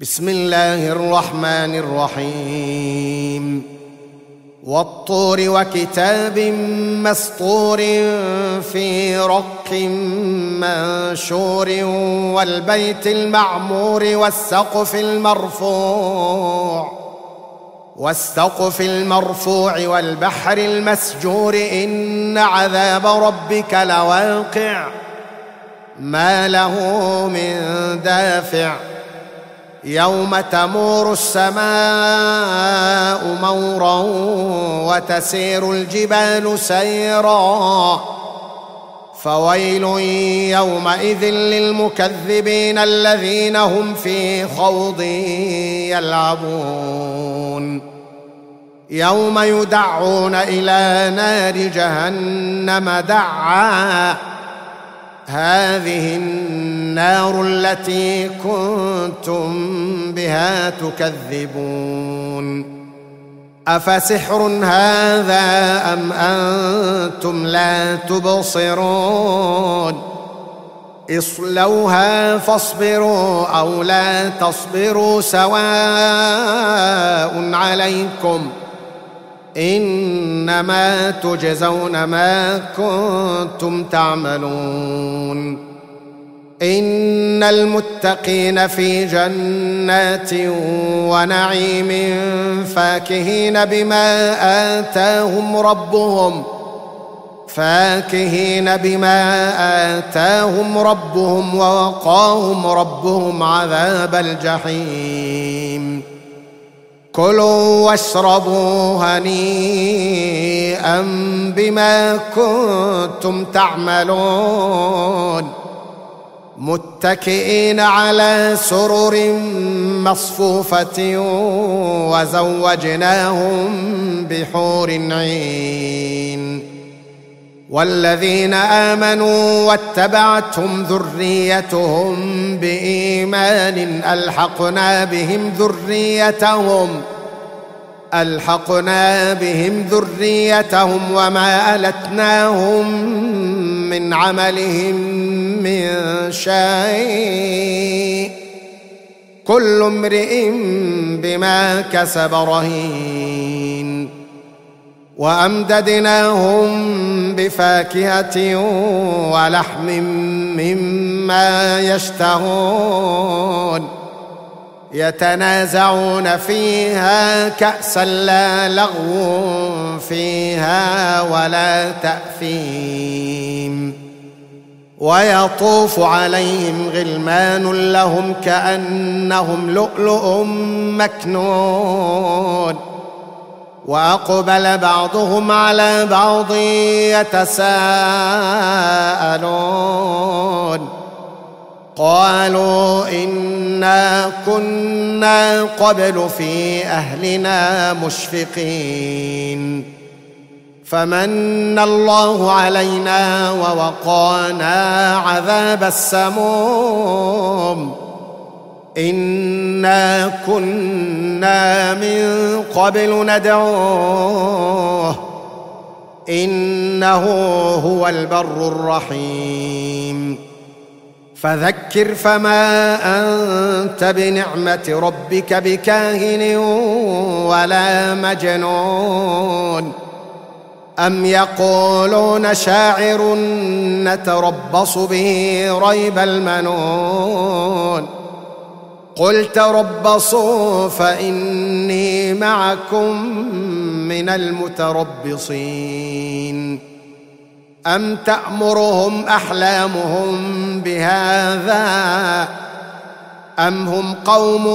بسم الله الرحمن الرحيم والطور وكتاب مسطور في رق منشور والبيت المعمور والسقف المرفوع والبحر المسجور إن عذاب ربك لواقع ما له من دافع يوم تمور السماء مورا وتسير الجبال سيرا فويل يومئذ للمكذبين الذين هم في خوض يلعبون يوم يدعون إلى نار جهنم دعا هذه النار التي كنتم بها تكذبون أفسحر هذا أم أنتم لا تبصرون اصلوها فاصبروا أو لا تصبروا سواء عليكم إنما تجزون ما كنتم تعملون إن المتقين في جنات ونعيم فاكهين بما آتاهم ربهم ووقاهم ربهم عذاب الجحيم كلوا واشربوا هنيئا بما كنتم تعملون متكئين على سرر مصفوفة وزوجناهم بحور عين والذين آمنوا واتبعتهم ذريتهم بإيمان ألحقنا بهم ذريتهم وما ألتناهم من عملهم من شيء كل امرئ بما كسب رهين وأمددناهم بفاكهة ولحم مما يشتهون يتنازعون فيها كأسا لا لغو فيها ولا تأثيم ويطوف عليهم غلمان لهم كأنهم لؤلؤ مكنون وأقبل بعضهم على بعض يتساءلون قالوا إنا كنا قبل في أهلنا مشفقين فمن الله علينا ووقانا عذاب السموم إنا كنا من قبل ندعوه إنه هو البر الرحيم فذكر فما أنت بنعمة ربك بكاهن ولا مجنون أم يقولون شاعر نتربص به ريب المنون قل تربصوا فإني معكم من المتربصين أم تأمرهم أحلامهم بهذا أم هم قوم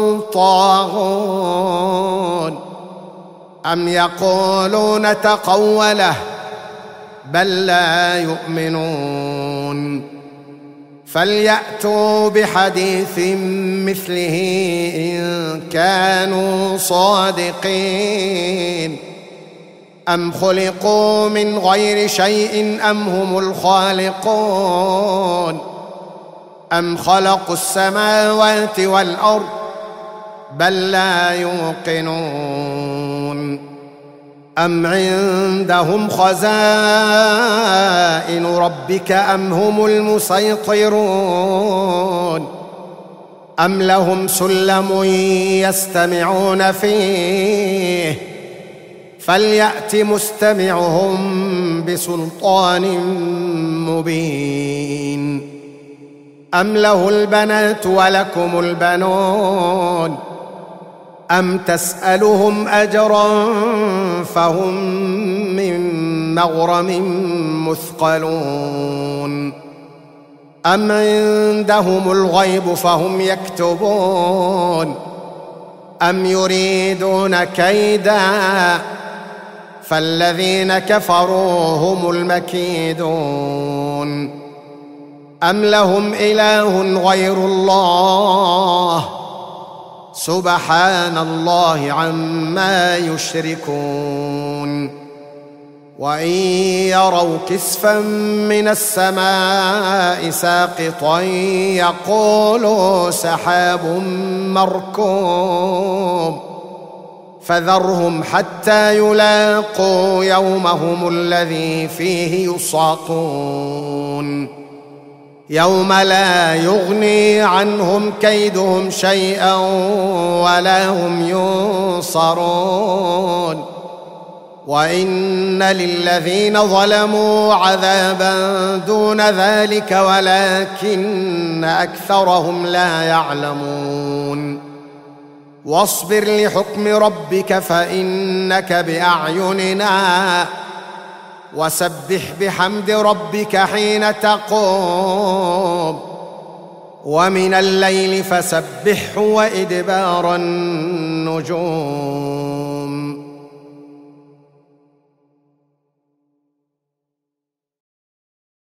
طاغون أم يقولون تقوله بل لا يؤمنون فليأتوا بحديث مثله إن كانوا صادقين أم خلقوا من غير شيء أم هم الخالقون أم خلقوا السماوات والأرض بل لا يوقنون أم عندهم خزائن ربك أم هم المسيطرون أم لهم سلم يستمعون فيه فليأت مستمعهم بسلطان مبين أم له البنات ولكم البنون أم تسألهم أجرا فهم من مغرم مثقلون أم عندهم الغيب فهم يكتبون أم يريدون كيدا فالذين كفروا هم المكيدون أم لهم إله غير الله سبحان الله عما يشركون وإن يروا كسفا من السماء ساقطا يقولوا سحاب مركوم فذرهم حتى يلاقوا يومهم الذي فيه يصعقون يوم لا يغني عنهم كيدهم شيئا ولا هم ينصرون وإن للذين ظلموا عذابا دون ذلك ولكن أكثرهم لا يعلمون واصبر لحكم ربك فإنك بأعيننا وسبح بحمد ربك حين تقوم ومن الليل فسبحه وإدبار النجوم